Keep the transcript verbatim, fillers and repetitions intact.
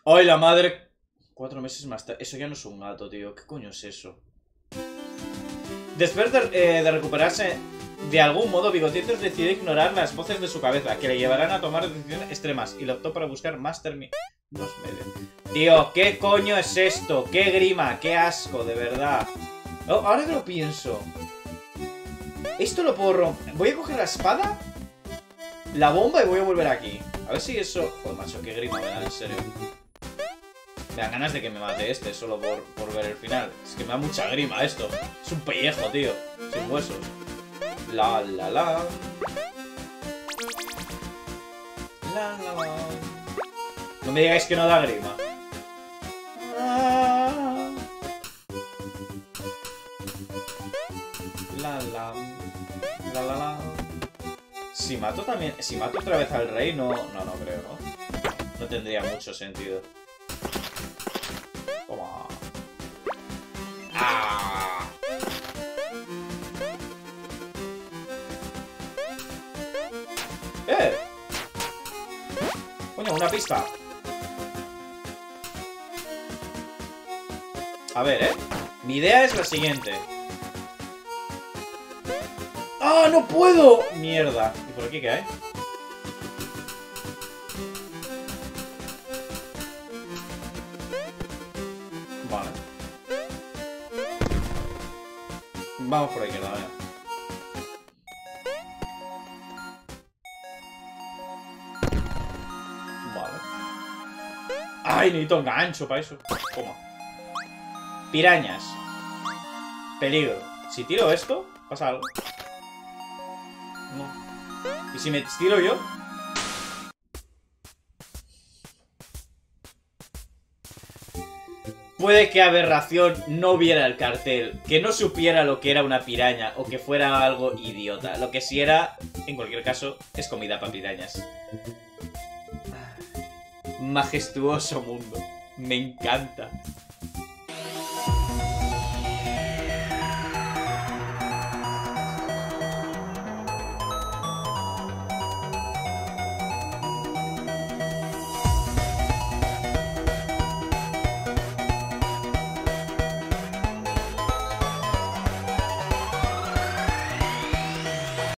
¡Ay, la madre! Cuatro meses más tarde. Eso ya no es un gato, tío. ¿Qué coño es eso? Después de, eh, de recuperarse de algún modo, Bigotitos decidió ignorar las voces de su cabeza, que le llevarán a tomar decisiones extremas, y le optó para buscar más términos medios. Tío, ¿qué coño es esto? ¡Qué grima! ¡Qué asco, de verdad! Oh, ahora que lo pienso. Esto lo puedo romper. Voy a coger la espada, la bomba y voy a volver aquí. A ver si eso... Joder, macho, qué grima me da, en serio. Me dan ganas de que me mate este solo por, por ver el final. Es que me da mucha grima esto. Es un pellejo, tío. Sin huesos. La, la, la. La, la, la. No me digáis que no da grima. Ah. La, la. La, la, la. Si mato también... Si mato otra vez al rey, no... No, no creo, ¿no? No tendría mucho sentido. Toma. ¡Ah! ¡Eh! Coño, una pista. A ver, ¿eh? Mi idea es la siguiente. ¡Ah, no puedo! Mierda. ¿Y por aquí qué hay? Vale. Vamos por aquí, vale. Vale. ¡Ay, necesito un gancho para eso! Toma. Pirañas. Peligro. Si tiro esto, pasa algo. No. ¿Y si me tiro yo? Puede que Aberración no viera el cartel, que no supiera lo que era una piraña o que fuera algo idiota. Lo que sí era, en cualquier caso, es comida para pirañas. Majestuoso mundo. Me encanta.